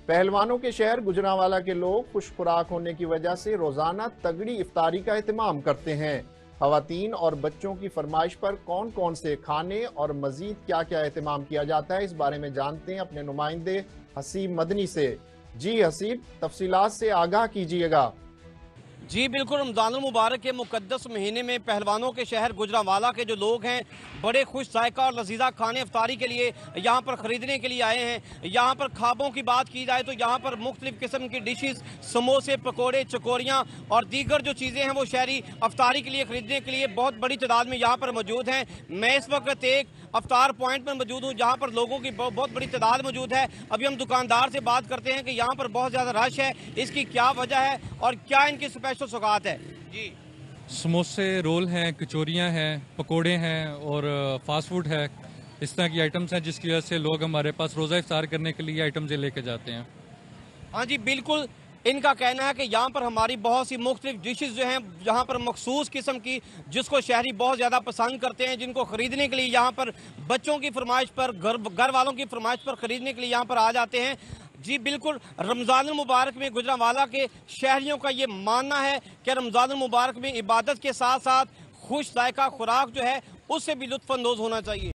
पहलवानों के शहर गुजरांवाला के लोग खुश खुराक होने की वजह से रोजाना तगड़ी इफ्तारी का एहतमाम करते हैं। खवातीन और बच्चों की फरमाइश पर कौन कौन से खाने और मजीद क्या क्या एहतमाम किया जाता है, इस बारे में जानते हैं अपने नुमाइंदे हसीब मदनी से। जी हसीब, तफसीलात से आगाह कीजिएगा। जी बिल्कुल, रमज़ानुल मुबारक के मुकद्दस महीने में पहलवानों के शहर गुजरांवाला के जो लोग हैं बड़े खुश जायका और लजीजा खाने इफ्तारी के लिए यहाँ पर ख़रीदने के लिए आए हैं। यहाँ पर खाबों की बात की जाए तो यहाँ पर मुख्तलिफ़ किस्म की डिशेस, समोसे, पकौड़े, चकोरियाँ और दीगर जो चीज़ें हैं वो शहरी अफ्तारी के लिए ख़रीदने के लिए बहुत बड़ी तादाद में यहाँ पर मौजूद हैं। मैं इस वक्त एक अफ्तार पॉइंट पर मौजूद हूँ जहाँ पर लोगों की बहुत बड़ी तादाद मौजूद है। अभी हम दुकानदार से बात करते हैं कि यहाँ पर बहुत ज़्यादा रश है, इसकी क्या वजह है और क्या इनकी स्पेशल सौगात है। जी, समोसे, रोल हैं, कचौरियाँ हैं, पकोड़े हैं और फास्ट फूड है। इस तरह की आइटम्स हैं जिसकी वजह से लोग हमारे पास रोज़ा इफ्तार करने के लिए आइटम्स लेके जाते हैं। हाँ जी बिल्कुल, इनका कहना है कि यहाँ पर हमारी बहुत सी मुख्तलिफ डिशेज़ जो हैं यहाँ पर मखसूस किस्म की, जिसको शहरी बहुत ज़्यादा पसंद करते हैं, जिनको ख़रीदने के लिए यहाँ पर बच्चों की फरमाइश पर, घर वालों की फरमाइश पर ख़रीदने के लिए यहाँ पर आ जाते हैं। जी बिल्कुल, रमज़ानुल मुबारक में गुजरांवाला के शहरियों का ये मानना है कि रमज़ानुल मुबारक में इबादत के साथ साथ खुश जायका खुराक जो है उससे भी लुत्फ़ अंदोज़ होना चाहिए।